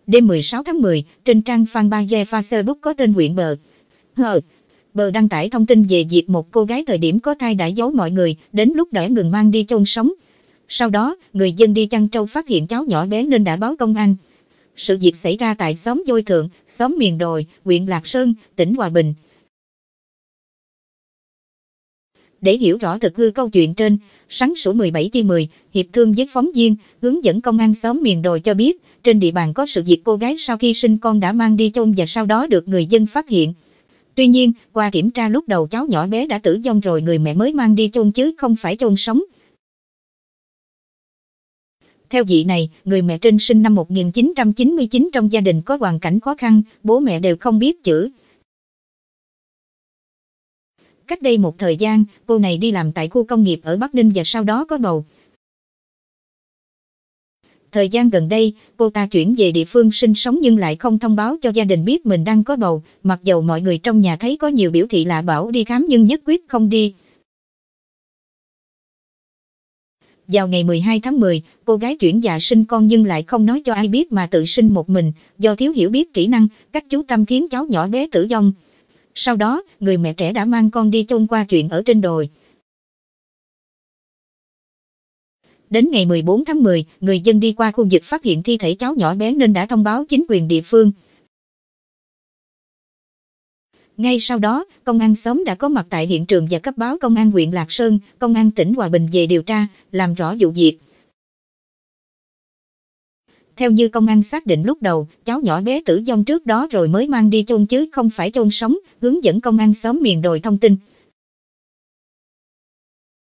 Đêm 16 tháng 10, trên trang fanpage Facebook có tên huyện Bờ đăng tải thông tin về việc một cô gái thời điểm có thai đã giấu mọi người, đến lúc đã ngừng mang đi chôn sống. Sau đó, người dân đi chăn trâu phát hiện cháu nhỏ bé nên đã báo công an. Sự việc xảy ra tại xóm Dôi Thượng, xóm Miền Đồi, huyện Lạc Sơn, tỉnh Hòa Bình. Để hiểu rõ thực hư câu chuyện trên, sáng sủa 17/10, hiệp thương với phóng viên, hướng dẫn công an xóm Miền Đồi cho biết, trên địa bàn có sự việc cô gái sau khi sinh con đã mang đi chôn và sau đó được người dân phát hiện. Tuy nhiên, qua kiểm tra lúc đầu cháu nhỏ bé đã tử vong rồi người mẹ mới mang đi chôn chứ không phải chôn sống. Theo vị này, người mẹ trên sinh năm 1999 trong gia đình có hoàn cảnh khó khăn, bố mẹ đều không biết chữ. Cách đây một thời gian, cô này đi làm tại khu công nghiệp ở Bắc Ninh và sau đó có bầu. Thời gian gần đây, cô ta chuyển về địa phương sinh sống nhưng lại không thông báo cho gia đình biết mình đang có bầu, mặc dầu mọi người trong nhà thấy có nhiều biểu thị lạ bảo đi khám nhưng nhất quyết không đi. Vào ngày 12 tháng 10, cô gái chuyển dạ sinh con nhưng lại không nói cho ai biết mà tự sinh một mình, do thiếu hiểu biết kỹ năng, cách chú tâm khiến cháu nhỏ bé tử vong. Sau đó, người mẹ trẻ đã mang con đi chôn qua chuyện ở trên đồi. Đến ngày 14 tháng 10, người dân đi qua khu vực phát hiện thi thể cháu nhỏ bé nên đã thông báo chính quyền địa phương. Ngay sau đó, công an xóm đã có mặt tại hiện trường và cấp báo công an huyện Lạc Sơn, công an tỉnh Hòa Bình về điều tra, làm rõ vụ việc. Theo như công an xác định lúc đầu, cháu nhỏ bé tử vong trước đó rồi mới mang đi chôn chứ không phải chôn sống, hướng dẫn công an xóm Miền Đồi thông tin.